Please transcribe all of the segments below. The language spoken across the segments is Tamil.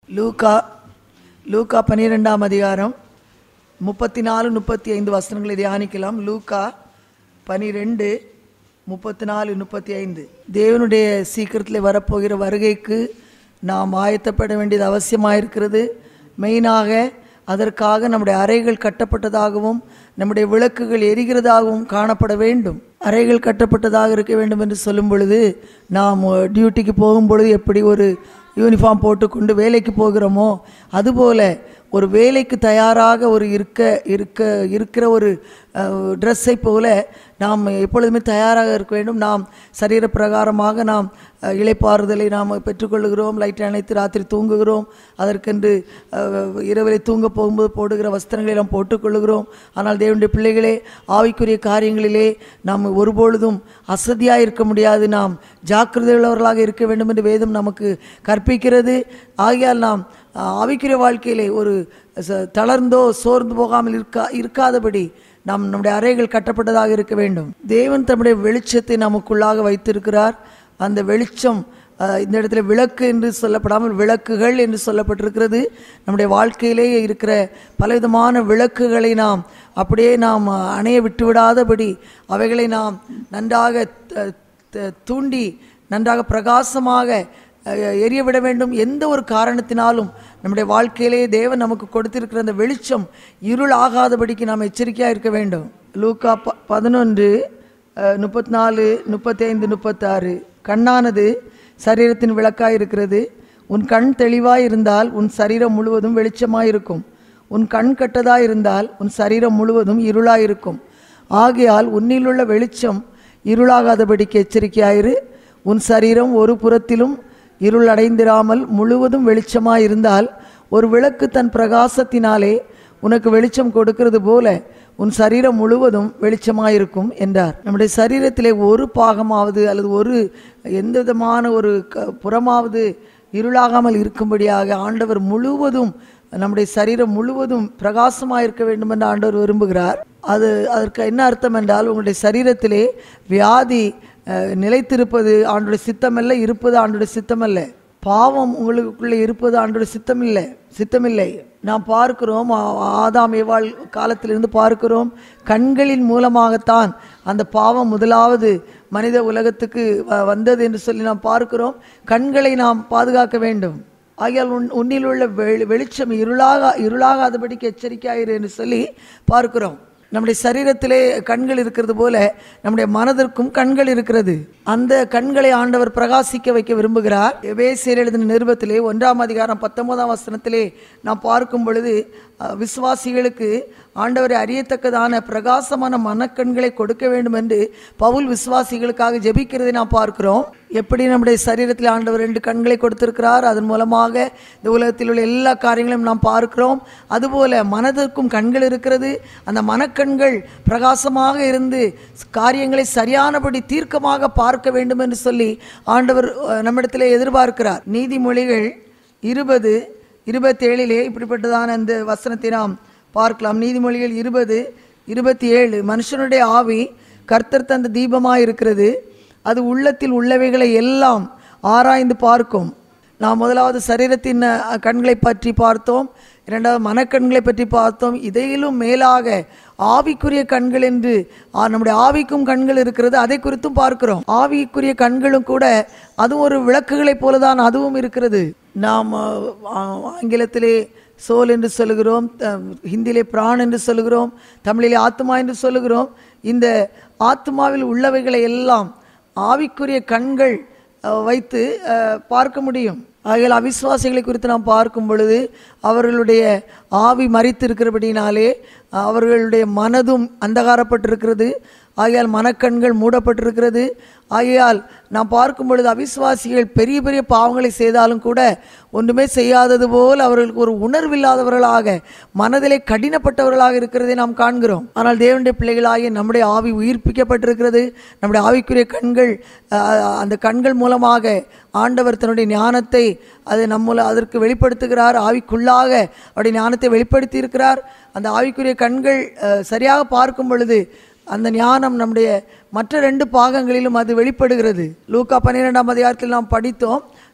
லூக்கா லூக்கா 12ஆம் அதிகாரம் 34-35 வசனங்களை தியானிக்கலாம். லூக்கா 12:34-35. தேவனுடைய சீக்கிரத்தில் வரப்போகிற வருகைக்கு நாம் ஆயத்தப்பட வேண்டியது அவசியமாயிருக்கிறது. மெயினாக அதற்காக நம்முடைய அறைகள் கட்டப்பட்டதாகவும் நம்முடைய விளக்குகள் எரிகிறதாகவும் காணப்பட வேண்டும். அறைகள் கட்டப்பட்டதாக இருக்க வேண்டும் என்று சொல்லும் பொழுது, நாம் டியூட்டிக்கு போகும் பொழுது எப்படி ஒரு யூனிஃபார்ம் போட்டுக்கொண்டு வேலைக்கு போகிறோமோ, அதுபோல ஒரு வேலைக்கு தயாராக ஒரு இருக்கிற ஒரு ட்ரெஸ்ஸை போல நாம் எப்பொழுதுமே தயாராக இருக்க வேண்டும். நாம் சரீர பிரகாரமாக நாம் இளைப்பாறுதலை நாம் பெற்றுக்கொள்கிறோம். லைட் அணைத்து ராத்திரி தூங்குகிறோம். அதற்கென்று இரவிலே தூங்க போகும்போது போடுகிற வஸ்திரங்களை நாம் போட்டுக்கொள்கிறோம். ஆனால் தேவனுடைய பிள்ளைகளே, ஆவிக்குரிய காரியங்களிலே நாம் ஒருபொழுதும் அசதியாக இருக்க முடியாது. நாம் ஜாக்கிரதை உள்ளவர்களாக இருக்க வேண்டும் என்று வேதம் நமக்கு கற்பிக்கிறது. ஆகையால் நாம் ஆவிக்குரிய வாழ்க்கையிலே ஒரு தளர்ந்தோ சோர்ந்து போகாமல் இருக்காதபடி நம்முடைய அறைகள் கட்டப்பட்டதாக இருக்க வேண்டும். தேவன் தம்முடைய வெளிச்சத்தை நமக்குள்ளாக வைத்திருக்கிறார். அந்த வெளிச்சம் இந்த இடத்துல விளக்கு என்று சொல்லப்படாமல் விளக்குகள் என்று சொல்லப்பட்டிருக்கிறது. நம்முடைய வாழ்க்கையிலேயே இருக்கிற பலவிதமான விளக்குகளை நாம் அப்படியே நாம் அணைய விட்டுவிடாதபடி அவைகளை நாம் நன்றாக தூண்டி நன்றாக பிரகாசமாக எரியவிட வேண்டும். எந்த ஒரு காரணத்தினாலும் நம்முடைய வாழ்க்கையிலே தேவன் நமக்கு கொடுத்திருக்கிற அந்த வெளிச்சம் இருள் ஆகாதபடிக்கு நாம் எச்சரிக்கையாக இருக்க வேண்டும். லூக்கா 11:34-35-36. கண்ணானது சரீரத்தின் விளக்காய் இருக்கிறது. உன் கண் தெளிவாய் இருந்தால் உன் சரீரம் முழுவதும் வெளிச்சமாயிருக்கும். உன் கண் கட்டதாய் இருந்தால் உன் சரீரம் முழுவதும் இருளாயிருக்கும். ஆகையால் உன்னிலுள்ள வெளிச்சம் இருளாகாதபடிக்கு எச்சரிக்கையாயிரு. உன் சரீரம் ஒரு புறத்திலும் இருள் அடைந்திராமல் முழுவதும் வெளிச்சமாயிருந்தால், ஒரு விளக்கு தன் பிரகாசத்தினாலே உனக்கு வெளிச்சம் கொடுக்கிறது போல உன் சரீரம் முழுவதும் வெளிச்சமாயிருக்கும் என்றார். நம்முடைய சரீரத்திலே ஒரு பாகமாவது அல்லது ஒரு எந்த விதமான ஒரு புறமாவது இருளாகாமல் இருக்கும்படியாக ஆண்டவர் முழுவதும் நம்முடைய சரீரம் முழுவதும் பிரகாசமாக இருக்க வேண்டும் என்று ஆண்டவர் விரும்புகிறார். அதற்கு என்ன அர்த்தம் என்றால், உங்களுடைய சரீரத்திலே வியாதி நிலைத்திருப்பது ஆண்டோடைய சித்தமல்ல, இருப்பது ஆண்டோடைய சித்தமல்ல. பாவம் உங்களுக்குள்ளே இருப்பது ஆண்டோடைய சித்தமில்லை. நாம் பார்க்கிறோம், ஆதாம் ஏவாள் காலத்திலிருந்து பார்க்கிறோம், கண்களின் மூலமாகத்தான் அந்த பாவம் முதலாவது மனித உலகத்துக்கு வந்தது என்று சொல்லி நாம் பார்க்கிறோம். கண்களை நாம் பாதுகாக்க வேண்டும். ஆகையால் உன்னில் உள்ள வெளிச்சம் இருளாகாதபடிக்கு எச்சரிக்கையாயிரு என்று சொல்லி பார்க்கிறோம். நம்முடைய சரீரத்திலே கண்கள் இருக்கிறது போல நம்முடைய மனதிற்கும் கண்கள் இருக்கிறது. அந்த கண்களை ஆண்டவர் பிரகாசிக்க வைக்க விரும்புகிறார். எபேசியர் எழுதின நிருபத்திலே 1ஆம் அதிகாரம் 19ஆம் வசனத்திலே நாம் பார்க்கும் பொழுது, விசுவாசிகளுக்கு ஆண்டவரை அறியத்தக்கதான பிரகாசமான மனக்கண்களை கொடுக்க வேண்டும் என்று பவுல் விசுவாசிகளுக்காக ஜெபிக்கிறதை நாம் பார்க்கிறோம். எப்படி நம்முடைய சரீரத்தில் ஆண்டவர் 2 கண்களை கொடுத்திருக்கிறார், அதன் மூலமாக இந்த உலகத்தில் உள்ள எல்லா காரியங்களையும் நாம் பார்க்கிறோம். அதுபோல மனதிற்கும் கண்கள் இருக்கிறது. அந்த மனக்கண்கள் பிரகாசமாக இருந்து காரியங்களை சரியானபடி தீர்க்கமாக பார்க்க வேண்டும் என்று சொல்லி ஆண்டவர் நம்மிடத்திலே எதிர்பார்க்கிறார். நீதிமொழிகள் 20:27 இப்படிப்பட்டதான அந்த வசனத்தை நாம் பார்க்கலாம். நீதிமொழிகள் 20:27. மனுஷனுடைய ஆவி கர்த்தர் தந்த தீபமாய் இருக்கிறது, அது உள்ளத்தில் உள்ளவைகளை எல்லாம் ஆராய்ந்து பார்க்கும். நாம் முதலாவது சரீரத்தின் கண்களை பற்றி பார்த்தோம், இரண்டாவது மனக்கண்களை பற்றி பார்த்தோம். இதையிலும் மேலாக ஆவிக்குரிய கண்கள் என்று நம்முடைய ஆவிக்கும் கண்கள் இருக்கிறது, அதை குறித்தும் பார்க்கிறோம். ஆவிக்குரிய கண்களும் கூட அதுவும் ஒரு விளக்குகளைப் போலதான் அதுவும் இருக்கிறது. நாம் ஆங்கிலத்திலே சோல் என்று சொல்லுகிறோம், ஹிந்தியிலே பிரான் என்று சொல்லுகிறோம், தமிழிலே ஆத்மா என்று சொல்லுகிறோம். இந்த ஆத்மாவில் உள்ளவைகளை எல்லாம் ஆவிக்குரிய கண்கள் வைத்து பார்க்க முடியும். ஆகையால் அவிசுவாசிகளை குறித்து நாம் பார்க்கும் பொழுது, அவர்களுடைய ஆவி மரித்து இருக்கிறபடினாலே அவர்களுடைய மனதும் அந்தகாரப்பட்டிருக்கிறது. ஆகையால் மனக்கண்கள் மூடப்பட்டிருக்கிறது. ஆகையால் நாம் பார்க்கும் பொழுது அவிசுவாசிகள் பெரிய பெரிய பாவங்களை செய்தாலும் கூட ஒன்றுமே செய்யாதது போல் அவர்களுக்கு ஒரு உணர்வில்லாதவர்களாக, மனதிலே கடினப்பட்டவர்களாக இருக்கிறதை நாம் காண்கிறோம். ஆனால் தேவனுடைய பிள்ளைகளாகிய நம்முடைய ஆவி உயிர்ப்பிக்கப்பட்டிருக்கிறது. நம்முடைய ஆவிக்குரிய கண்கள், அந்த கண்கள் மூலமாக ஆண்டவர் தன்னுடைய ஞானத்தை அதற்கு வெளிப்படுத்துகிறார். ஆவிக்குள்ளாக அவருடைய ஞானத்தை வெளிப்படுத்தி இருக்கிறார். அந்த ஆவிக்குரிய கண்கள் சரியாக பார்க்கும் பொழுது அந்த ஞானம் நம்முடைய மற்ற 2 பாகங்களிலும் அது வெளிப்படுகிறது. லூக்கா 12ஆம் அதிகாரத்தில் நாம் படித்தோம்,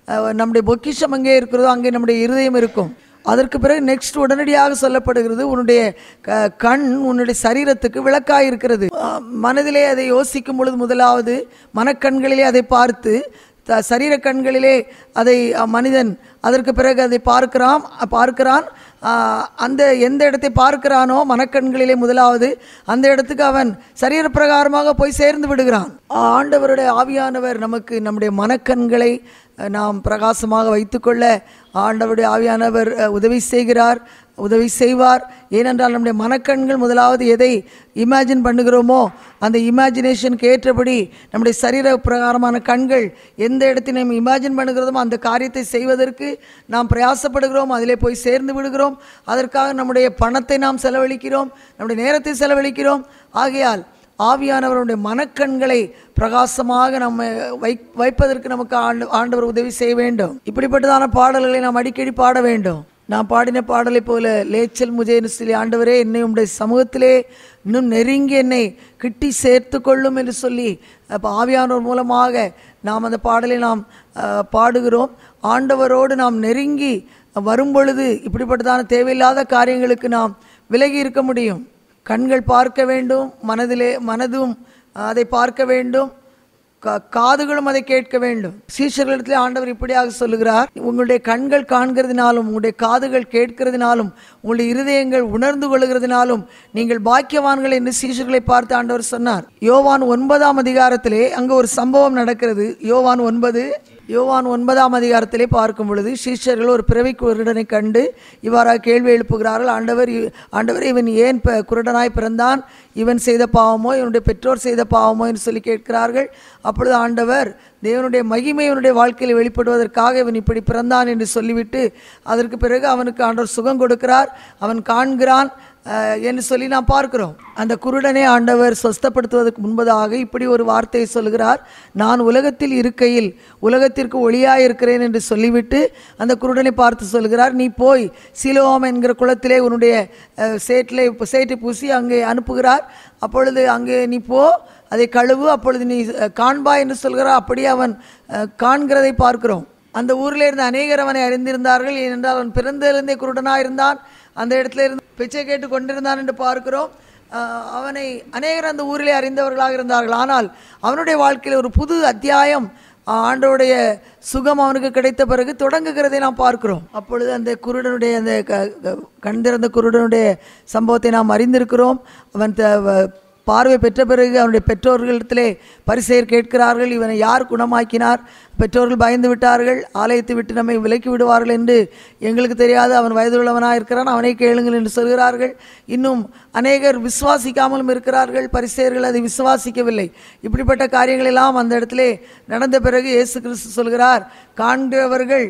நம்முடைய பொக்கிஷம் எங்கே இருக்கிறதோ அங்கே நம்முடைய இருதயம் இருக்கும். அதற்கு பிறகு நெக்ஸ்ட் உடனடியாக சொல்லப்படுகிறது, உன்னுடைய கண் உன்னுடைய சரீரத்துக்கு விளக்காய் இருக்கிறது. மனதிலே அதை யோசிக்கும் பொழுது முதலாவது மனக்கண்களிலே அதை பார்த்து, சரீர கண்களிலே அதை மனிதன் அதற்கு பிறகு அதை பார்க்கிறான். அந்த எந்த இடத்தை பார்க்கிறானோ மனக்கண்களிலே முதலாவது அந்த இடத்துக்கு அவன் சரீர பிரகாரமாக போய் சேர்ந்து விடுகிறான். ஆண்டவருடைய ஆவியானவர் நமக்கு நம்முடைய மனக்கண்களை நாம் பிரகாசமாக வைத்துக்கொள்ள ஆண்டவருடைய ஆவியானவர் உதவி செய்வார். ஏனென்றால் நம்முடைய மனக்கண்கள் முதலாவது எதை இமேஜின் பண்ணுகிறோமோ அந்த இமேஜினேஷனுக்கு ஏற்றபடி நம்முடைய சரீர பிரகாரமான கண்கள் எந்த இடத்தை நாம் இமேஜின் பண்ணுகிறோமோ அந்த காரியத்தை செய்வதற்கு நாம் பிரயாசப்படுகிறோம், அதிலே போய் சேர்ந்து விடுகிறோம். அதற்காக நம்முடைய பணத்தை நாம் செலவழிக்கிறோம், நம்முடைய நேரத்தை செலவழிக்கிறோம். ஆகையால் ஆவியானவருடைய மனக்கண்களை பிரகாசமாக நம்ம வைப்பதற்கு நமக்கு ஆண்டவர் உதவி செய்ய வேண்டும். இப்படிப்பட்டதான பாடல்களை நாம் அடிக்கடி பாட வேண்டும். நான் பாடின பாடலை போல லேச்சல் முஜேன்னு சொல்லி, ஆண்டவரே என்னை உம்முடைய சமூகத்திலே இன்னும் நெருங்கி என்னை கிட்டி சேர்த்து கொள்ளும் என்று சொல்லி ஆவியானவர் மூலமாக நாம் அந்த பாடலை நாம் பாடுகிறோம். ஆண்டவரோடு நாம் நெருங்கி வரும்பொழுது இப்படிப்பட்டதான தேவையில்லாத காரியங்களுக்கு நாம் விலகி இருக்க முடியும். கண்கள் பார்க்க வேண்டும், மனதும் அதை பார்க்க வேண்டும், காதுகளும் அதை கேட்க வேண்டும். சீஷர்களிடத்தில் ஆண்டவர் இப்படியாக சொல்லுகிறார், உங்களுடைய கண்கள் காண்கிறதுனாலும் உங்களுடைய காதுகள் கேட்கிறதுனாலும் உங்களுடைய இருதயங்கள் உணர்ந்து கொள்கிறதுனாலும் நீங்கள் பாக்கியவான்கள் என்று சீஷர்களை பார்த்து ஆண்டவர் சொன்னார். யோவான் 9ஆம் அதிகாரத்திலே அங்கு ஒரு சம்பவம் நடக்கிறது. யோவான் 9ஆம் அதிகாரத்திலே பார்க்கும் பொழுது சீஷர்கள் ஒரு பிறவி குருடனை கண்டு இவ்வாறாக கேள்வி எழுப்புகிறார்கள். ஆண்டவர் இவன் ஏன் குருடனாய் பிறந்தான்? இவன் செய்த பாவமோ இவனுடைய பெற்றோர் செய்த பாவமோ என்று சொல்லி கேட்கிறார்கள். அப்பொழுது ஆண்டவர் தேவனுடைய மகிமை இவனுடைய வாழ்க்கையில் வெளிப்படுவதற்காக இவன் இப்படி பிறந்தான் என்று சொல்லிவிட்டு அதற்கு பிறகு அவனுக்கு ஆண்டவர் சுகம் கொடுக்கிறார், அவன் காண்கிறான் என்று சொல்லி நாம் பார்க்கிறோம். அந்த குருடனை ஆண்டவர் சொஸ்தப்படுத்துவதற்கு முன்பதாக இப்படி ஒரு வார்த்தையை சொல்கிறார், நான் உலகத்தில் இருக்கையில் உலகத்திற்கு ஒளியாக இருக்கிறேன் என்று சொல்லிவிட்டு அந்த குருடனை பார்த்து சொல்கிறார், நீ போய் சிலோம் என்கிற குளத்திலே உன்னுடைய சேற்றை பூசி அங்கே அனுப்புகிறார். அப்பொழுது அங்கே நீ போ, அதை கழுவு, அப்பொழுது நீ காண்பாய் என்று சொல்கிறார். அப்படியே அவன் காண்கிறதை பார்க்கிறோம். அந்த ஊரில் இருந்த அநேகர் அவனை அறிந்திருந்தார்கள். ஏனென்றால் அவன் பிறந்திலிருந்தே குருடனாக இருந்தான், அந்த இடத்துல இருந்து பிச்சை கேட்டு கொண்டிருந்தான் என்று பார்க்கிறோம். அவனை அநேகர் அந்த ஊரிலே அறிந்தவர்களாக இருந்தார்கள். ஆனால் அவனுடைய வாழ்க்கையில் ஒரு புது அத்தியாயம் ஆண்டவருடைய சுகம் அவனுக்கு கிடைத்த பிறகு தொடங்குகிறதை நாம் பார்க்கிறோம். அப்பொழுது அந்த குருடனுடைய அந்த கண் திறந்த குருடனுடைய சம்பவத்தை நாம் அறிந்திருக்கிறோம். அவன் பார்வை பெற்ற பிறகு அவனுடைய பெற்றோர்களிடத்திலே பரிசேயர் கேட்கிறார்கள், இவனை யார் குணமாக்கினார்? பெற்றோர்கள் பயந்து விட்டார்கள், ஆலயத்தை விட்டு நம்மை விலக்கி விடுவார்கள் என்று எங்களுக்கு தெரியாது, அவன் வயதுள்ளவனாக இருக்கிறான், அவனை கேளுங்கள் என்று சொல்கிறார்கள். இன்னும் அநேகர் விசுவாசிக்காமலும் இருக்கிறார்கள், பரிசேயர்கள் அதை விசுவாசிக்கவில்லை. இப்படிப்பட்ட காரியங்கள் எல்லாம் அந்த இடத்திலே நடந்த பிறகு இயேசு கிறிஸ்து சொல்கிறார், காண்கிறவர்கள்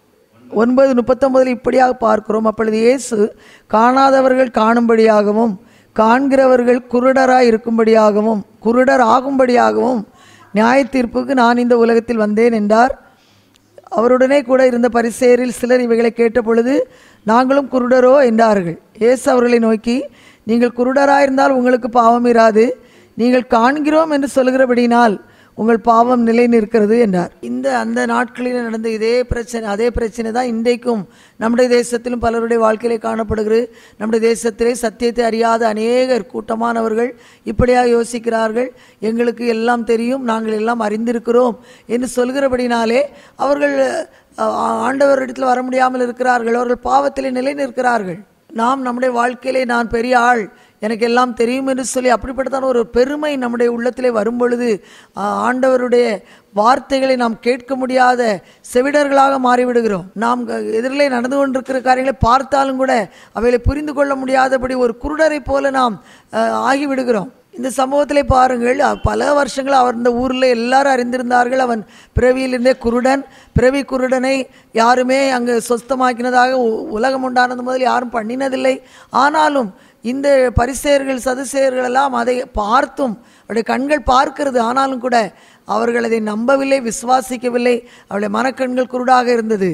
9:39 இப்படியாக பார்க்கிறோம். அப்பொழுது இயேசு காணாதவர்கள் காணும்படியாகவும் காண்கிறவர்கள் குருடராய் இருக்கும்படியாகவும் குருடர் ஆகும்படியாகவும் நியாய தீர்ப்புக்கு நான் இந்த உலகத்தில் வந்தேன் என்றார். அவருடனே கூட இருந்த பரிசேயரில் சிலர் இவைகளை கேட்ட பொழுது நாங்களும் குருடரோ என்றார்கள். இயேசு அவர்களை நோக்கி, நீங்கள் குருடராயிருந்தால் உங்களுக்கு பாவம் இராது, நீங்கள் காண்கிறோம் என்று சொல்கிறபடினால் உங்கள் பாவம் நிலை நிற்கிறது என்றார். அந்த நாட்களில் நடந்த அதே பிரச்சனை தான் இன்றைக்கும் நம்முடைய தேசத்திலும் பலருடைய வாழ்க்கையிலே காணப்படுகிறது. நம்முடைய தேசத்திலே சத்தியத்தை அறியாத அநேகர் கூட்டமானவர்கள் இப்படியாக யோசிக்கிறார்கள், எங்களுக்கு எல்லாம் தெரியும், நாங்கள் எல்லாம் அறிந்திருக்கிறோம் என்று சொல்கிறபடினாலே அவர்கள் ஆண்டவரிடத்தில் வர முடியாமல் இருக்கிறார்கள், அவர்கள் பாவத்திலே நிலை நிற்கிறார்கள். நாம் நம்முடைய வாழ்க்கையிலே நான் பெரிய ஆள், எனக்கு எல்லாம் தெரியும் என்று சொல்லி அப்படிப்பட்டதான ஒரு பெருமை நம்முடைய உள்ளத்திலே வரும்பொழுது ஆண்டவருடைய வார்த்தைகளை நாம் கேட்க முடியாத செவிடர்களாக மாறிவிடுகிறோம். நாம் எதிரிலே நடந்து கொண்டிருக்கிற காரியங்களை பார்த்தாலும் கூட அவைகளை புரிந்து கொள்ள முடியாதபடி ஒரு குருடரை போல நாம் ஆகிவிடுகிறோம். இந்த சம்பவத்திலே பாருங்கள், பல வருஷங்கள் அவர் இந்த ஊரில் எல்லாரும் அறிந்திருந்தார்கள். அவன் பிறவியிலிருந்தே குருடன். பிறவி குருடனை யாருமே அங்கு சொஸ்தமாக்கினதாக உலகம் உண்டானது முதல் யாரும் பண்ணினதில்லை. ஆனாலும் இந்த பரிசேயர்கள் சதுசேயர்கள் எல்லாம் அதை பார்த்தும் அவருடைய கண்கள் பார்க்கிறது, ஆனாலும் கூட அவர்கள் அதை நம்பவில்லை, விசுவாசிக்கவில்லை. அவருடைய மனக்கண்கள் குருடாக இருந்தது.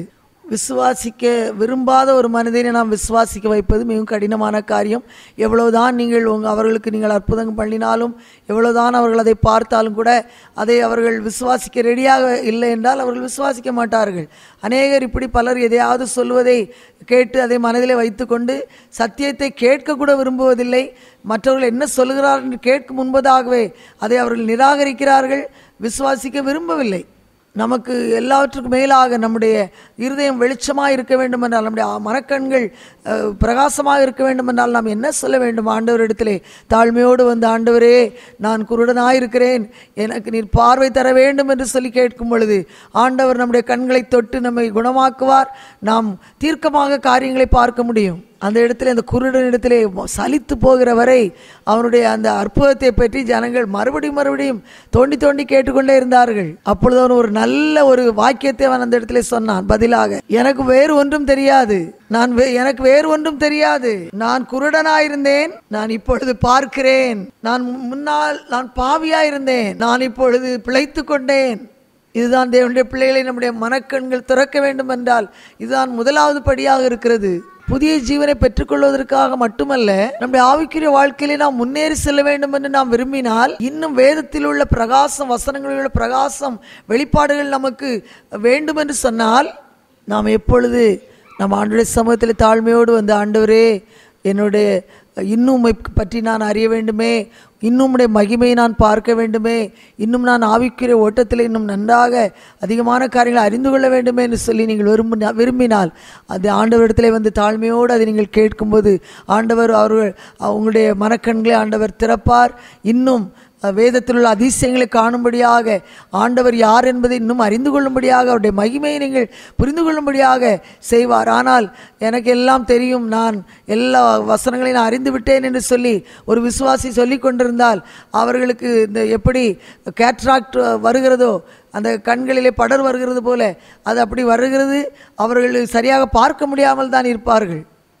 விசுவாசிக்க விரும்பாத ஒரு மனிதனை நாம் விசுவாசிக்க வைப்பது மிகவும் கடினமான காரியம். எவ்வளவுதான் நீங்கள் அவர்களுக்கு நீங்கள் அற்புதம் பண்ணினாலும், எவ்வளவுதான் அவர்கள் அதை பார்த்தாலும் கூட அதை அவர்கள் விசுவாசிக்க ரெடியாக இல்லை என்றால் அவர்கள் விசுவாசிக்க மாட்டார்கள். அநேகர் இப்படி பலர் எதையாவது சொல்வதை கேட்டு அதை மனதிலே வைத்துக்கொண்டு சத்தியத்தை கேட்க கூட விரும்புவதில்லை. மற்றவர்கள் என்ன சொல்கிறார்கள் என்று கேட்கும் முன்பதாகவே அதை அவர்கள் நிராகரிக்கிறார்கள், விசுவாசிக்க விரும்பவில்லை. நமக்கு எல்லாவற்றுக்கும் மேலாக நம்முடைய இருதயம் வெளிச்சமாக இருக்க வேண்டும் என்றால், நம்முடைய மனக்கண்கள் பிரகாசமாக இருக்க வேண்டும் என்றால் நாம் என்ன சொல்ல வேண்டும்? ஆண்டவரிடத்திலே தாழ்மையோடு வந்து, ஆண்டவரே நான் குருடனாயிருக்கிறேன், எனக்கு நீர் பார்வை தர வேண்டும் என்று சொல்லி கேட்கும் பொழுது ஆண்டவர் நம்முடைய கண்களை தொட்டு நம்மை குணமாக்குவார். நாம் தீர்க்கமாக காரியங்களை பார்க்க முடியும். அந்த இடத்துல அந்த குருடனிடத்திலே சலித்து போகிற வரை அவனுடைய அந்த அற்புதத்தை பற்றி ஜனங்கள் மறுபடியும் தோண்டி தோண்டி கேட்டுக்கொண்டே இருந்தார்கள். அப்பொழுது அவன் ஒரு நல்ல ஒரு வாக்கியத்தை அவன் அந்த இடத்துல சொன்னான். பதிலாக, எனக்கு வேறு ஒன்றும் தெரியாது, எனக்கு வேறு ஒன்றும் தெரியாது, நான் குருடனாயிருந்தேன், நான் இப்பொழுது பார்க்கிறேன், முன்னால் நான் பாவியாயிருந்தேன், நான் இப்பொழுது பிழைத்து கொண்டேன். இதுதான் தேவனுடைய பிள்ளைகளை நம்முடைய மனக்கண்கள் திறக்க வேண்டும் என்றால் இதுதான் முதலாவது படியாக இருக்கிறது. புதிய ஜீவனை பெற்றுக்கொள்வதற்காக மட்டுமல்ல, நம்முடைய ஆவிக்குரிய வாழ்க்கையிலே நாம் முன்னேறி செல்ல வேண்டும் என்று நாம் விரும்பினால், இன்னும் வேதத்தில் உள்ள பிரகாசம், வசனங்களில் உள்ள பிரகாசம், வெளிப்பாடுகள் நமக்கு வேண்டும் என்று சொன்னால், நாம் எப்பொழுது நம் ஆண்டவருடைய சமூகத்தில் தாழ்மையோடு வந்து, ஆண்டவரே என்னுடைய இன்னும் உம்மை பற்றி நான் அறிய வேண்டுமே, இன்னும் உம்முடைய மகிமையை நான் பார்க்க வேண்டுமே, இன்னும் நான் ஆவிக்குரிய ஓட்டத்தில் இன்னும் நன்றாக அதிகமான காரியங்களை அறிந்து கொள்ள வேண்டுமே என்று சொல்லி நீங்கள் விரும்பினால் அது ஆண்டவரிடத்திலே வந்து தாழ்மையோடு அதை நீங்கள் கேட்கும்போது ஆண்டவர் உங்களுடைய மனக்கண்களை ஆண்டவர் திறப்பார். இன்னும் வேதத்தில் உள்ள அதிசயங்களை காணும்படியாக, ஆண்டவர் யார் என்பதை இன்னும் அறிந்து கொள்ளும்படியாக, அவருடைய மகிமையை நீங்கள் புரிந்து கொள்ளும்படியாக செய்வார். ஆனால் எனக்கு எல்லாம் தெரியும், நான் எல்லா வசனங்களையும் நான் அறிந்து விட்டேன் என்று சொல்லி ஒரு விசுவாசி சொல்லி கொண்டிருந்தால் அவர்களுக்கு இந்த எப்படி கேட்ராக்ட் வருகிறதோ, அந்த கண்களிலே படர் வருகிறது போல அது அப்படி வருகிறது. அவர்கள் சரியாக பார்க்க முடியாமல் தான் இருப்பார்கள்.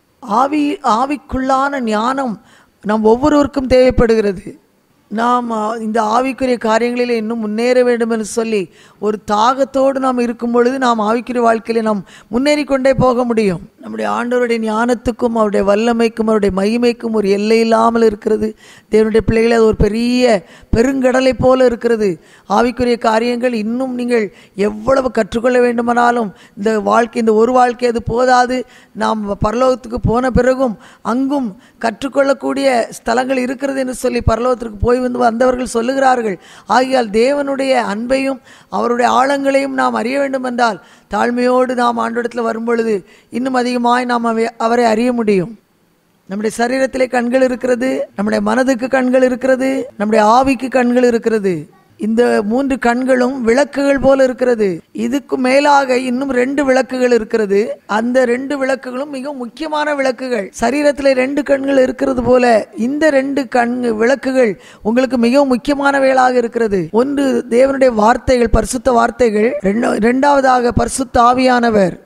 ஆவிக்குள்ளான ஞானம் நம் ஒவ்வொருவருக்கும் தேவைப்படுகிறது. நாம் இந்த ஆவிக்குரிய காரியங்களில் இன்னும் முன்னேற வேண்டும் என்று சொல்லி ஒரு தாகத்தோடு நாம் இருக்கும் பொழுது நாம் ஆவிக்குரிய வாழ்க்கையிலே நாம் முன்னேறி கொண்டே போக முடியும். நம்முடைய ஆண்டவருடைய ஞானத்துக்கும் அவருடைய வல்லமைக்கும் அவருடைய மகிமைக்கும் ஒரு எல்லை இல்லாமல் இருக்கிறது. தேவனுடைய பிள்ளைகளே, அது ஒரு பெரிய பெருங்கடலை போல இருக்கிறது. ஆவிக்குரிய காரியங்கள் இன்னும் நீங்கள் எவ்வளவு கற்றுக்கொள்ள வேண்டுமானாலும் இந்த ஒரு வாழ்க்கை அது போதாது. நாம் பரலோகத்துக்கு போன பிறகும் அங்கும் கற்றுக்கொள்ளக்கூடிய ஸ்தலங்கள் இருக்கிறது என்று சொல்லி பரலோகத்திற்கு போய் வந்தவர்கள் சொல்லுகிறார்கள். ஆகையால் தேவனுடைய அன்பையும் அவருடைய ஆழங்களையும் நாம் அறிய வேண்டும் என்றால் தாழ்மையோடு நாம் ஆண்டவரிடத்தில் வரும்பொழுது இன்னும் அதிகமாய் நாம் அவரை அறிய முடியும். நம்முடைய சரீரத்திலே கண்கள் இருக்கிறது, நம்முடைய மனதுக்கு கண்கள் இருக்கிறது, நம்முடைய ஆவிக்கு கண்கள் இருக்கிறது. இந்த 3 கண்களும் விளக்குகள் போல இருக்கிறது. இதுக்கு மேலாக இன்னும் 2 விளக்குகள் இருக்கிறது. அந்த 2 விளக்குகளும் மிக முக்கியமான விளக்குகள். சரீரத்தில் 2 கண்கள் இருக்கிறது போல இந்த 2 விளக்குகள் உங்களுக்கு மிகவும் முக்கியமானவைகளாக இருக்கிறது. ஒன்று தேவனுடைய வார்த்தைகள், பரிசுத்த வார்த்தைகள். இரண்டாவதாக பரிசுத்த ஆவியானவர்.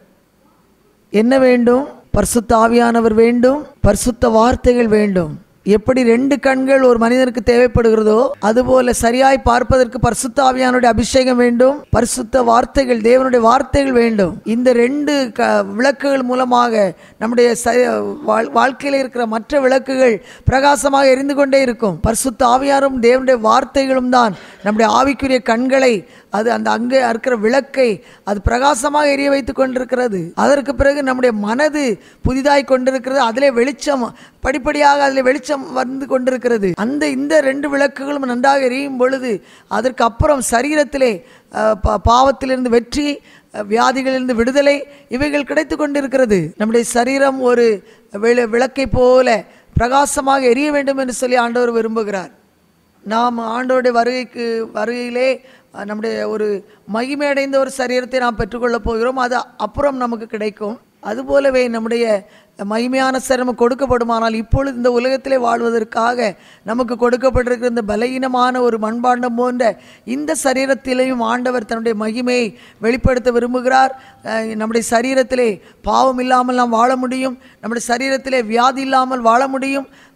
என்ன வேண்டும்? பரிசுத்த ஆவியானவர் வேண்டும், பரிசுத்த வார்த்தைகள் வேண்டும். எப்படி 2 கண்கள் ஒரு மனிதனுக்கு தேவைப்படுகிறதோ அதுபோல சரியாய் பார்ப்பதற்கு பரிசுத்த ஆவியானுடைய அபிஷேகம் வேண்டும், பரிசுத்த வார்த்தைகள், தேவனுடைய வார்த்தைகள் வேண்டும். இந்த 2 விளக்குகள் மூலமாக நம்முடைய வாழ்க்கையில் இருக்கிற மற்ற விளக்குகள் பிரகாசமாக எரிந்து கொண்டே இருக்கும். பரிசுத்த ஆவியாரும் தேவனுடைய வார்த்தைகளும் தான் நம்முடைய ஆவிக்குரிய கண்களை, அது அங்கே இருக்கிற விளக்கை அது பிரகாசமாக எரிய வைத்துக் கொண்டிருக்கிறது. அதற்கு பிறகு நம்முடைய மனது புதிதாய் கொண்டிருக்கிறது. அதிலே வெளிச்சம் படிப்படியாக அதில் வெளிச்சம் வந்து கொண்டிருக்கிறது. இந்த 2 விளக்குகளும் நன்றாக எரியும் பொழுது அதற்கு அப்புறம் சரீரத்திலே பாவத்திலிருந்து வெற்றி, வியாதிகளிலிருந்து விடுதலை, இவைகள் கிடைத்து கொண்டிருக்கிறது. நம்முடைய சரீரம் ஒரு விளக்கை போல பிரகாசமாக எரிய வேண்டும் என்று சொல்லி ஆண்டவர் விரும்புகிறார். நாம் ஆண்டவருடைய வருகையிலே நம்முடைய ஒரு மகிமையடைந்த ஒரு சரீரத்தை நாம் பெற்றுக்கொள்ளப் போகிறோம். அது அப்புறம் நமக்கு கிடைக்கும். அதுபோலவே நம்முடைய மகிமையான சரீரம் கொடுக்கப்படுமானால் இப்பொழுது இந்த உலகத்திலே வாழ்வதற்காக நமக்கு கொடுக்கப்பட்டிருக்கிற இந்த பலகீனமான ஒரு மண்பாண்டம் போன்ற இந்த சரீரத்திலேயும் ஆண்டவர் தன்னுடைய மகிமையை வெளிப்படுத்த விரும்புகிறார். நம்முடைய சரீரத்திலே பாவம் இல்லாமல் நாம் வாழ முடியும், நம்முடைய சரீரத்திலே வியாதி இல்லாமல் வாழ முடியும்,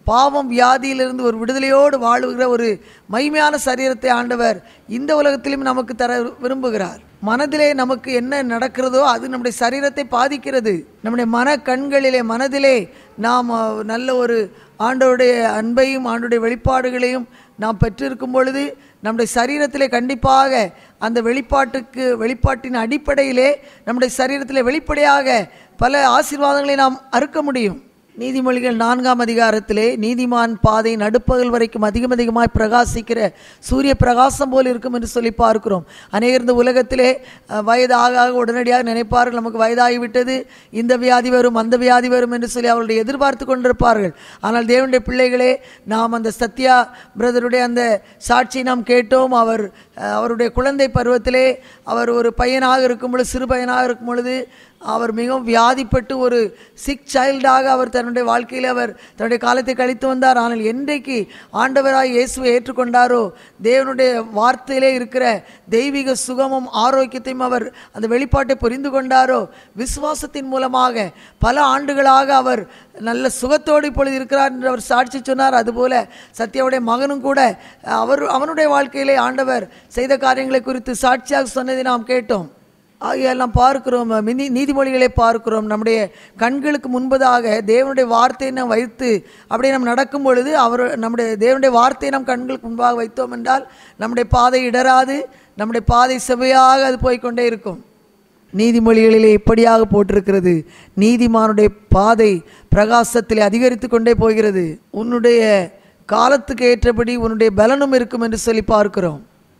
பாவம் வியாதியிலிருந்து ஒரு விடுதலையோடு வாழுகிற ஒரு மகிமையான சரீரத்தை ஆண்டவர் இந்த உலகத்திலும் நமக்கு தர விரும்புகிறார். மனதிலே நமக்கு என்ன நடக்கிறதோ அது நம்முடைய சரீரத்தை பாதிக்கிறது. நம்முடைய கண்களிலே மனதிலே நாம் நல்ல ஒரு ஆண்டவருடைய அன்பையும் ஆண்டவருடைய வெளிப்பாடுகளையும் நாம் பெற்றிருக்கும் பொழுது நம்முடைய சரீரத்திலே கண்டிப்பாக அந்த வெளிப்பாட்டின் அடிப்படையிலே நம்முடைய சரீரத்திலே வெளிப்படையாக பல ஆசீர்வாதங்களை நாம் அறுக்க முடியும். நீதிமொழிகள் 4ஆம் அதிகாரத்திலே நீதிமான் பாதை நடுப்பகல் வரைக்கும் அதிகமாய் பிரகாசிக்கிற சூரிய பிரகாசம் போல் இருக்கும் என்று சொல்லி பார்க்கிறோம். அநேகர் இந்த உலகத்திலே வயது ஆக உடனடியாக நினைப்பார்கள், நமக்கு வயதாகிவிட்டது, இந்த வியாதி வரும் அந்த வியாதி வரும் என்று சொல்லி அவருடைய எதிர்பார்த்து கொண்டிருப்பார்கள். ஆனால் தேவனுடைய பிள்ளைகளே, நாம் அந்த சத்யா பிரதருடைய அந்த சாட்சியை நாம் கேட்டோம். அவருடைய குழந்தை பருவத்திலே அவர் ஒரு பையனாக இருக்கும் பொழுது, சிறு பையனாக இருக்கும் பொழுது அவர் மிகவும் வியாதிப்பட்டு ஒரு சிக் சைல்டாக அவர் தன்னுடைய வாழ்க்கையில் அவர் தன்னுடைய காலத்தை கழித்து வந்தார். ஆனால் என்றைக்கு ஆண்டவராய் இயேசுவை ஏற்றுக்கொண்டாரோ, தேவனுடைய வார்த்தையிலே இருக்கிற தெய்வீக சுகமும் ஆரோக்கியத்தையும் அவர் அந்த வெளிப்பாட்டை புரிந்து கொண்டாரோ, விசுவாசத்தின் மூலமாக பல ஆண்டுகளாக அவர் நல்ல சுகத்தோடு இப்பொழுது இருக்கிறார் என்று அவர் சாட்சி சொன்னார். அதுபோல சத்யாவுடைய மகனும் கூட அவனுடைய வாழ்க்கையிலே ஆண்டவர் செய்த காரியங்களை குறித்து சாட்சியாக சொன்னதை நாம் கேட்டோம். ஆகியெல்லாம் பார்க்கிறோம். நீதிமொழிகளை பார்க்கிறோம். நம்முடைய கண்களுக்கு முன்பதாக தேவனுடைய வார்த்தையை நாம் வைத்து அப்படியே நாம் நடக்கும் பொழுது நம்முடைய தேவனுடைய வார்த்தையை நம் கண்களுக்கு முன்பாக வைத்தோம் என்றால் நம்முடைய பாதை இடராது, நம்முடைய பாதை செவ்வையாக அது போய்கொண்டே இருக்கும். நீதிமொழிகளிலே இப்படியாக போட்டிருக்கிறது, நீதிமானுடைய பாதை பிரகாசத்திலே அதிகரித்து கொண்டே போகிறது, உன்னுடைய காலத்துக்கு ஏற்றபடி உன்னுடைய பலனும் இருக்கும் என்று சொல்லி பார்க்கிறோம்.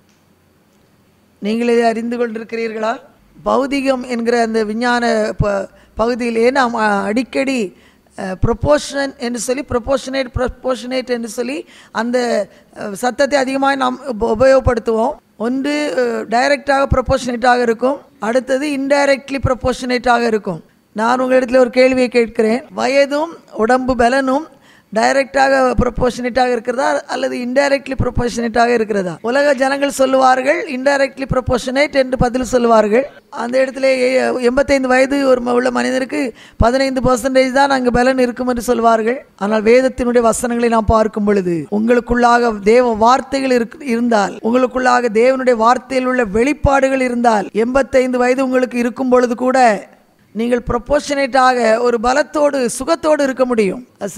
நீங்கள் இதை அறிந்து கொண்டிருக்கிறீர்களா? பௌதிகம் என்கிற அந்த விஞ்ஞான பகுதியிலே நாம் அடிக்கடி ப்ரொபோர்ஷன் என்று சொல்லி ப்ரொபோர்ஷனேட் என்று சொல்லி அந்த சத்தத்தை அதிகமாக நாம் உபயோகப்படுத்துவோம். ஒன்று டைரக்டாக ப்ரொபோர்ஷனேட்டாக இருக்கும், அடுத்தது இன்டைரக்ட்லி ப்ரொபோர்ஷனேட்டாக இருக்கும். நான் உங்களிடத்தில் ஒரு கேள்வியை கேட்கிறேன், வயதும் உடம்பு பலனும் டைரக்டாக ப்ரொபோர்ஷனேட்டாக இருக்கிறதா அல்லது இன்டைரக்ட்லி ப்ரொபோர்ஷனேட்டாக இருக்கிறதா? உலக ஜனங்கள் சொல்லுவார்கள் இன்டைரக்ட்லி ப்ரொபோர்ஷனேட் என்று பதில் சொல்லுவார்கள். அந்த இடத்துல 85 வயது உள்ள மனிதருக்கு 15% தான் அங்கு பலன் இருக்கும் என்று சொல்வார்கள். ஆனால் வேதத்தினுடைய வசனங்களை நாம் பார்க்கும் பொழுது, உங்களுக்குள்ளாக தேவ வார்த்தைகள் இருந்தால், உங்களுக்குள்ளாக தேவனுடைய வார்த்தையில் உள்ள வெளிப்பாடுகள் இருந்தால், 85 வயது உங்களுக்கு இருக்கும் பொழுது கூட நீங்கள் ப்ரொபோர்ஷனேட்டாக ஒரு பலத்தோடு சுகத்தோடு இருக்க முடியும்.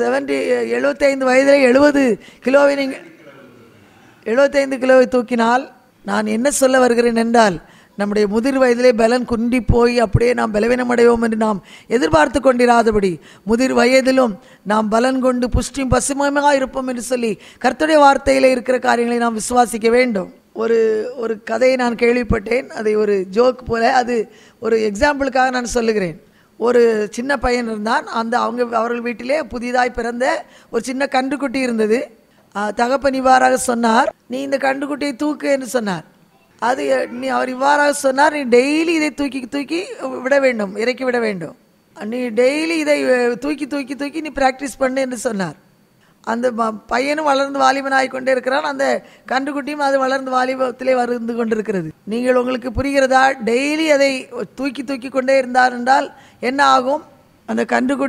75 வயதில் 70 கிலோவை நீங்கள் 75 கிலோவை தூக்கினால், நான் என்ன சொல்ல வருகிறேன் என்றால், நம்முடைய முதிர் வயதிலே பலன் குன்றி போய் அப்படியே நாம் பலவீனம் அடைவோம் என்று நாம் எதிர்பார்த்து கொண்டிராதபடி, முதிர் வயதிலும் நாம் பலன் கொண்டு புஷ்டியும் பசுமையாக இருப்போம் என்று சொல்லி கர்த்தருடைய வார்த்தையிலே இருக்கிற காரியங்களை நாம் விசுவாசிக்க வேண்டும். ஒரு கதையை நான் கேள்விப்பட்டேன். அதை ஒரு ஜோக் போல, அது ஒரு எக்ஸாம்பிளுக்காக நான் சொல்லுகிறேன். ஒரு சின்ன பையன் இருந்தான். அவர்கள் வீட்டிலே புதிதாய் பிறந்த ஒரு சின்ன கன்றுக்குட்டி இருந்தது. தகப்பன் இவ்வாறாக சொன்னார், நீ இந்த கன்றுக்குட்டியை தூக்கு என்று சொன்னார். அவர் இவ்வாறாக சொன்னார், நீ டெய்லி இதை தூக்கி விட வேண்டும், இறக்கி விட வேண்டும். நீ டெய்லி இதை தூக்கி நீ பிராக்டிஸ் பண்ணு என்று சொன்னார். அந்த பையனும் வளர்ந்து வாலிபனாகி கொண்டே இருக்கிறான், அந்த கன்றுக்குட்டியும் அது வளர்ந்து வாலிபத்திலே வந்து கொண்டிருக்கிறது. நீங்கள் உங்களுக்கு புரிகிறதா? டெய்லி அதை தூக்கி கொண்டே இருந்தார் என்றால் என்ன ஆகும்? அந்த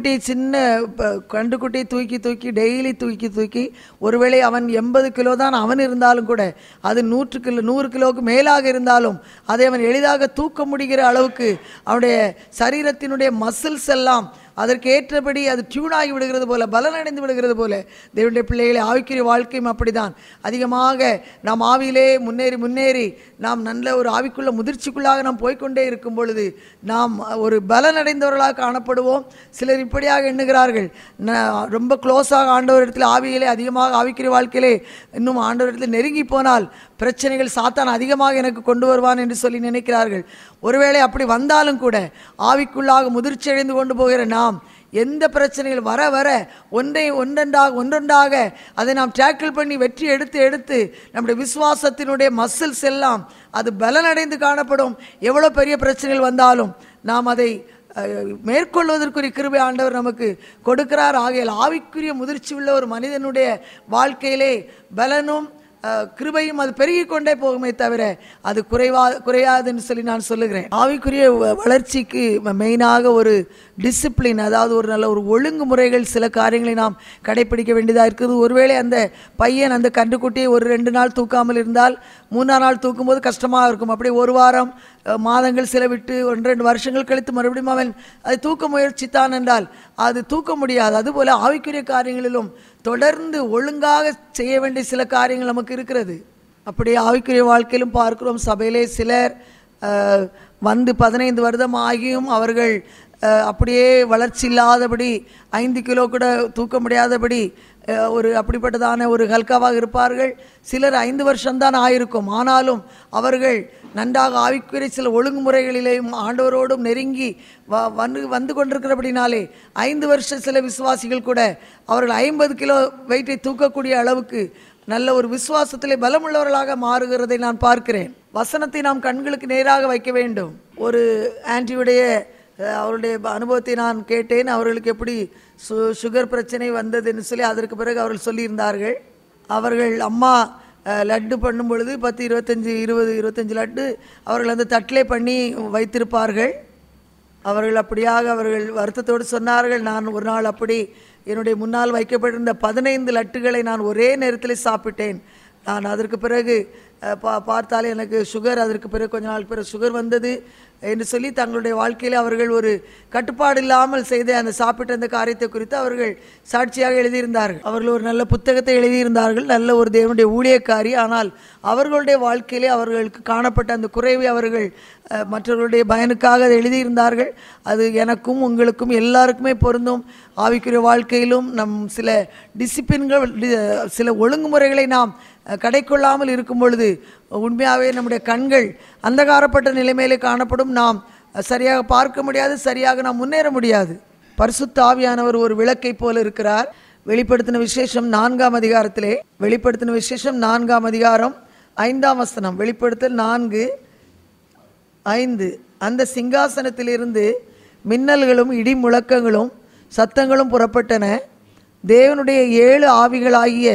கன்றுக்குட்டியை தூக்கி டெய்லி தூக்கி ஒருவேளை அவன் 80 கிலோ தான் அவன் இருந்தாலும் கூட, அது 100 கிலோவுக்கு மேலாக இருந்தாலும் அதை அவன் எளிதாக தூக்க முடிகிற அளவுக்கு அவனுடைய சரீரத்தினுடைய மசில்ஸ் எல்லாம் அதற்கு ஏற்றபடி அது டியூனாகி விடுகிறது போல, பலனடைந்து விடுகிறது போல, தேவனுடைய பிள்ளைகளை ஆவிக்குரிய வாழ்க்கையும் அப்படிதான். அதிகமாக நாம் ஆவியிலே முன்னேறி நாம் நல்ல ஒரு ஆவிக்குள்ள முதிர்ச்சிக்குள்ளாக நாம் போய்கொண்டே இருக்கும் பொழுது நாம் ஒரு பலனடைந்தவர்களாக காணப்படுவோம். சிலர் இப்படியாக எண்ணுகிறார்கள், ரொம்ப க்ளோஸாக ஆண்டவரிடத்தில் ஆவியிலே அதிகமாக ஆவிக்குரிய வாழ்க்கையிலே இன்னும் ஆண்டவரிடத்தில் நெருங்கி போனால் பிரச்சனைகள் சாத்தான் அதிகமாக எனக்கு கொண்டு வருவான் என்று சொல்லி நினைக்கிறார்கள். ஒருவேளை அப்படி வந்தாலும் கூட ஆவிக்குள்ளாக முதிர்ச்சி அடைந்து கொண்டு போகிற நாம் எந்த பிரச்சனைகள் வர ஒன்றொன்றாக அதை நாம் டேக்கிள் பண்ணி வெற்றி எடுத்து நம்முடைய விசுவாசத்தினுடைய மசில்ஸ் எல்லாம் அது பலனடைந்து காணப்படும். எவ்வளோ பெரிய பிரச்சனைகள் வந்தாலும் நாம் அதை மேற்கொள்வதற்குரிய கிருபை ஆண்டவர் நமக்கு கொடுக்கிறார். ஆகையால் ஆவிக்குரிய முதிர்ச்சி உள்ள ஒரு மனிதனுடைய வாழ்க்கையிலே பலனும் கிருபையும் அது பெருகி கொண்டே போகுமே தவிர அது குறையாதுன்னு சொல்லி நான் சொல்லுகிறேன். ஆவிக்குரிய வளர்ச்சிக்கு மெயினாக ஒரு டிசிப்ளின், அதாவது ஒரு நல்ல ஒரு ஒழுங்குமுறைகள், சில காரியங்களை நாம் கடைபிடிக்க வேண்டியதாக இருக்குது. ஒருவேளை அந்த பையன் அந்த கன்றுக்குட்டியை ஒரு 2 நாள் தூக்காமல் இருந்தால் 3ஆம் நாள் தூக்கும்போது கஷ்டமாக இருக்கும். அப்படி ஒரு வாரம் மாதங்கள் சில விட்டு 1-2 வருஷங்கள் கழித்து மறுபடியும் அவன் அதை தூக்க முயற்சித்தான் என்றால் அது தூக்க முடியாது. அதுபோல் ஆவிக்குரிய காரியங்களிலும் தொடர்ந்து ஒழுங்காக செய்ய வேண்டிய சில காரியங்கள் நமக்கு இருக்கிறது. அப்படியே ஆவிக்குரிய வாழ்க்கையிலும் பார்க்கிறோம். சபையிலே சிலர் வந்து 15 வருடம் ஆகியும் அவர்கள் அப்படியே வளர்ச்சி இல்லாதபடி 5 கிலோ கூட தூக்க முடியாதபடி ஒரு அப்படிப்பட்டதான ஒரு ஹல்காவாக இருப்பார்கள். சிலர் 5 வருஷம்தான் ஆயிருக்கும், ஆனாலும் அவர்கள் நன்றாக ஆவிக்குரிய சில ஒழுங்குமுறைகளிலேயும் ஆண்டவரோடும் நெருங்கி வந்து கொண்டிருக்கிறபடினாலே 5 வருஷ சில விசுவாசிகள் கூட அவர்கள் 50 கிலோ வெயிட்டை தூக்கக்கூடிய அளவுக்கு நல்ல ஒரு விசுவாசத்திலே பலமுள்ளவர்களாக மாறுகிறதை நான் பார்க்கிறேன். வசனத்தை நாம் கண்களுக்கு நேராக வைக்க வேண்டும். ஒரு ஆன்டியுடைய அவருடைய அனுபவத்தை நான் கேட்டேன். அவர்களுக்கு எப்படி சுகர் பிரச்சனை வந்ததுன்னு சொல்லி அதற்கு பிறகு அவர்கள் சொல்லியிருந்தார்கள். அவர்கள் அம்மா லட்டு பண்ணும் பொழுது 10, 25, 20, 25 லட்டு அவர்கள் அந்த தட்டிலே பண்ணி வைத்திருப்பார்கள். அவர்கள் அப்படியாக அவர்கள் வருத்தத்தோடு சொன்னார்கள், நான் ஒரு நாள் அப்படி என்னுடைய முன்னால் வைக்கப்பட்டிருந்த 15 லட்டுகளை நான் ஒரே நேரத்தில் சாப்பிட்டேன். நான் அதற்கு பிறகு பார்த்தாலே எனக்கு சுகர், அதற்கு பிறகு கொஞ்ச நாள் பிறகு சுகர் வந்தது என்று சொல்லி தங்களுடைய வாழ்க்கையில் அவர்கள் ஒரு கட்டுப்பாடு இல்லாமல் செய்த அந்த சாப்பிட்ட அந்த காரியத்தை குறித்து அவர்கள் சாட்சியாக எழுதியிருந்தார்கள். அவர்கள் ஒரு நல்ல புத்தகத்தை எழுதியிருந்தார்கள், நல்ல ஒரு தேவனுடைய ஊழியக்காரி. ஆனால் அவர்களுடைய வாழ்க்கையிலே அவர்களுக்கு காணப்பட்ட அந்த குறைவை அவர்கள் மற்றவர்களுடைய பயனுக்காக அதை எழுதியிருந்தார்கள். அது எனக்கும் உங்களுக்கும் எல்லாருக்குமே பொருந்தும். ஆவிக்குரிய வாழ்க்கையிலும் நம் சில டிசிப்ளின்கள், சில ஒழுங்குமுறைகளை நாம் கடைக்கொள்ளாமல் இருக்கும் பொழுது உண்மையாகவே நம்முடைய கண்கள் அந்தகாரப்பட்ட நிலைமையிலே காணப்படும். நாம் சரியாக பார்க்க முடியாது, சரியாக நாம் முன்னேற முடியாது. பரிசுத்த ஆவியானவர் ஒரு விளக்கை போல இருக்கிறார். வெளிப்படுத்தின விசேஷம் 4ஆம் அதிகாரத்திலே, வெளிப்படுத்தின விசேஷம் 4ஆம் அதிகாரம் 5ஆம் வசனம், வெளிப்படுத்தல் 4:5, அந்த சிங்காசனத்திலிருந்து மின்னல்களும் இடி முழக்கங்களும் சத்தங்களும் புறப்பட்டன. தேவனுடைய 7 ஆவிகளாகிய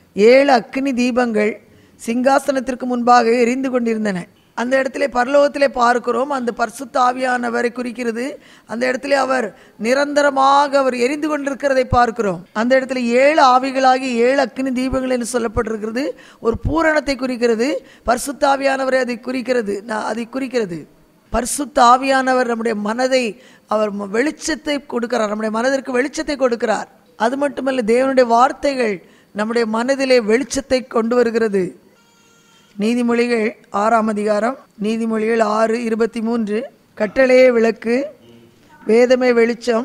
7 அக்கினி தீபங்கள் சிங்காசனத்திற்கு முன்பாக எரிந்து கொண்டிருந்தன. அந்த இடத்திலே பரலோகத்திலே பார்க்கிறோம், அந்த பரிசுத்த ஆவியானவரை குறிக்கிறது. அந்த இடத்திலே அவர் நிரந்தரமாக அவர் எரிந்து கொண்டிருக்கிறதை பார்க்கிறோம். அந்த இடத்துல 7 ஆவிகளாகி 7 அக்கினி தீபங்கள் என்று சொல்லப்பட்டிருக்கிறது. ஒரு பூரணத்தை குறிக்கிறது. பரிசுத்த ஆவியானவரை அதை குறிக்கிறது. பரிசுத்த ஆவியானவர் நம்முடைய மனதை அவர் வெளிச்சத்தை கொடுக்கிறார், நம்முடைய மனதிற்கு வெளிச்சத்தை கொடுக்கிறார். அது மட்டுமல்ல, தேவனுடைய வார்த்தைகள் நம்முடைய மனதிலே வெளிச்சத்தை கொண்டு வருகிறது. நீதிமொழிகள் 6ஆம் அதிகாரம், நீதிமொழிகள் 6:23, கட்டளையே விளக்கு, வேதமே வெளிச்சம்,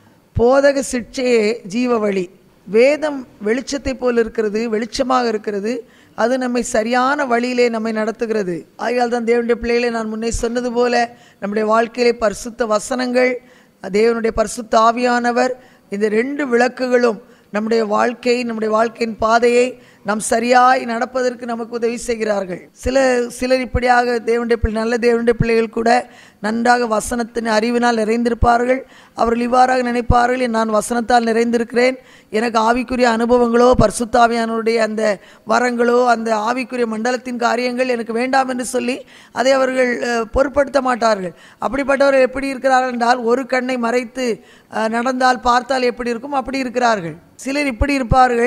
போதக சிட்சையே ஜீவ வழி. வேதம் வெளிச்சத்தை போல் இருக்கிறது, வெளிச்சமாக இருக்கிறது. அது நம்மை சரியான வழியிலே நம்மை நடத்துகிறது. ஆகையால் தான் தேவனுடைய பிள்ளைகளை நான் முன்னே சொன்னது போல நம்முடைய வாழ்க்கையிலே பரிசுத்த வசனங்கள், தேவனுடைய பரிசுத்த ஆவியானவர், இந்த 2 விளக்குகளும் நம்முடைய வாழ்க்கையின் பாதையை நாம் சரியாய் நடப்பதற்கு நமக்கு உதவி செய்கிறார்கள். சிலர் இப்படியாக நல்ல தேவனுடைய பிள்ளைகள் கூட நன்றாக வசனத்தின் அறிவினால் நிறைந்திருப்பார்கள். அவர்கள் இவ்வாறாக நினைப்பார்கள், நான் வசனத்தால் நிறைந்திருக்கிறேன், எனக்கு ஆவிக்குரிய அனுபவங்களோ பரிசுத்த ஆவியானவருடைய அந்த வரங்களோ அந்த ஆவிக்குரிய மண்டலத்தின் காரியங்கள் எனக்கு வேண்டாம் என்று சொல்லி அதை அவர்கள் பொருட்படுத்த மாட்டார்கள். அப்படிப்பட்டவர்கள் எப்படி இருக்கிறார்கள் என்றால், ஒரு கண்ணை மறைத்து நடந்தால் பார்த்தால் எப்படி இருக்கும் அப்படி இருக்கிறார்கள். சிலர் இப்படி இருப்பார்கள்,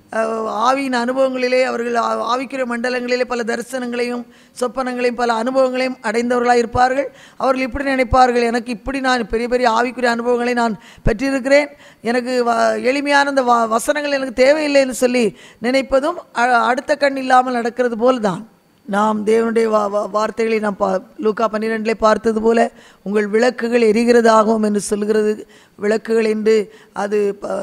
ஆவியின் அனுபவங்களிலே அவர்கள் ஆவிக்குரிய மண்டலங்களிலே பல தரிசனங்களையும் சொப்பனங்களையும் பல அனுபவங்களையும் அடைந்தவர்களாக இருப்பார்கள். அவர்கள் இப்படி நினைப்பார்கள், எனக்கு இப்படி நான் பெரிய பெரிய ஆவிக்குரிய அனுபவங்களை நான் பெற்றிருக்கிறேன், எனக்கு எளிமையான அந்த வசனங்கள் எனக்கு தேவையில்லை என்று சொல்லி நினைப்பதும் அடுத்த கண் இல்லாமல் நடக்கிறது போல்தான். நாம் தேவனுடைய வார்த்தைகளை நாம் லூக்கா 12 பார்த்தது போல, உங்கள் விளக்குகள் எரிகிறதாகும் என்று சொல்கிறது. விளக்குகள் என்று அது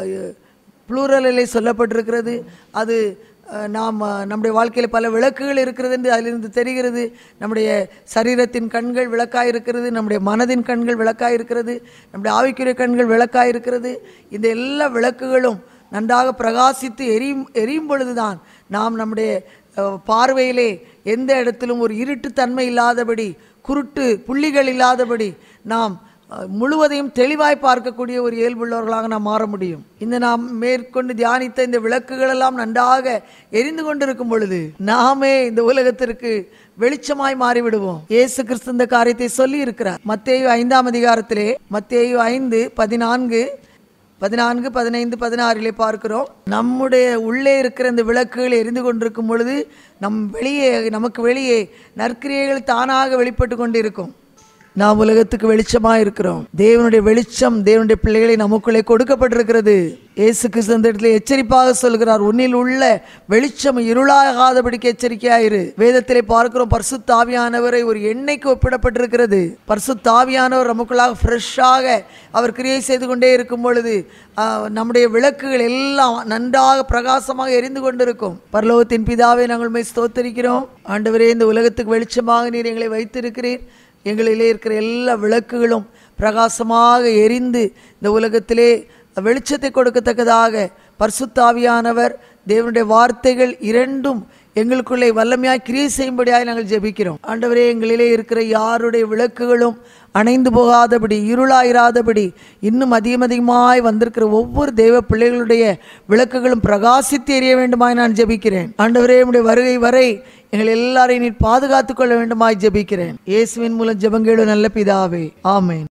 ப்ளூரலிலே சொல்லப்பட்டிருக்கிறது. அது நம்முடைய வாழ்க்கையில் பல விளக்குகள் இருக்கிறது என்று அதிலிருந்து தெரிகிறது. நம்முடைய சரீரத்தின் கண்கள் விளக்காக இருக்கிறது, நம்முடைய மனதின் கண்கள் விளக்காக இருக்கிறது, நம்முடைய ஆவிக்குரிய கண்கள் விளக்காக இருக்கிறது. இந்த எல்லா விளக்குகளும் நன்றாக பிரகாசித்து எரியும் பொழுதுதான் நாம் நம்முடைய பார்வையிலே எந்த இடத்திலும் ஒரு இருட்டுத்தன்மை இல்லாதபடி, குருட்டு புள்ளிகள் இல்லாதபடி நாம் முழுவதையும் தெளிவாய் பார்க்கக்கூடிய ஒரு இயல்புள்ளவர்களாக நாம் மாற முடியும். இந்த நாம் மேற்கொண்டு தியானித்த இந்த விளக்குகள் எல்லாம் நன்றாக எரிந்து கொண்டிருக்கும் பொழுது நாமே இந்த உலகத்திற்கு வெளிச்சமாய் மாறிவிடுவோம். இயேசு கிறிஸ்து இந்த காரியத்தை சொல்லி இருக்கிறார். மத்தேயு 5ஆம் அதிகாரத்திலே, மத்தேயு 5:14, 15, 16 பார்க்கிறோம். நம்முடைய உள்ளே இருக்கிற இந்த விளக்குகள் எரிந்து கொண்டிருக்கும் பொழுது நமக்கு வெளியே நற்கிரியைகள் தானாக வெளிப்பட்டு கொண்டிருக்கும். நாம் உலகத்துக்கு வெளிச்சமாக இருக்கிறோம். தேவனுடைய வெளிச்சம் தேவனுடைய பிள்ளைகளை நமக்குள்ளே கொடுக்கப்பட்டிருக்கிறது. இயேசு கிறிஸ்து இந்த இடத்துல எச்சரிப்பாக சொல்கிறார், உன்னில் உள்ள வெளிச்சம் இருளாகாதபடிக்கு எச்சரிக்கையாயிரு. வேதத்திலே பார்க்கிறோம், பரிசுத்த ஆவியானவரை ஒரு எண்ணெய்க்கு ஒப்பிடப்பட்டிருக்கிறது. பரிசுத்த ஆவியானவர் நமக்குள்ளாக ஃப்ரெஷ்ஷாக அவர் கிரியை செய்து கொண்டே இருக்கும் பொழுது நம்முடைய விளக்குகள் எல்லாம் நன்றாக பிரகாசமாக எரிந்து கொண்டிருக்கும். பரலோகத்தின் பிதாவே, நாங்கள் ஸ்தோத்திரிக்கிறோம். ஆண்டவரே, இந்த உலகத்துக்கு வெளிச்சமாக நீர் எங்களை வைத்திருக்கிறீர். எங்களிலே இருக்கிற எல்லா விளக்குகளும் பிரகாசமாக எரிந்து இந்த உலகத்திலே வெளிச்சத்தை கொடுக்கத்தக்கதாக பரிசுத்த ஆவியானவர், தேவனுடைய வார்த்தைகள் இரண்டும் எங்களுக்குள்ளே வல்லமையாய் கிரியை செய்யும்படியாய் நாங்கள் ஜெபிக்கிறோம். ஆண்டவரே, எங்களிலே இருக்கிற யாருடைய விளக்குகளும் அணைந்து போகாதபடி, இருளாயிராதபடி, இன்னும் அதிகமாய் வந்திருக்கிற ஒவ்வொரு தெய்வ பிள்ளைகளுடைய விளக்குகளும் பிரகாசித்து எரிய வேண்டுமாய் நான் ஜெபிக்கிறேன். ஆண்டவரே, உம்முடைய வருகை வரை எங்கள் எல்லாரையும் நீர் பாதுகாத்துக் கொள்ள வேண்டுமாய் ஜெபிக்கிறேன். இயேசுவின் மூலம் ஜெபங்கேளு நல்ல பிதாவே, ஆமென்.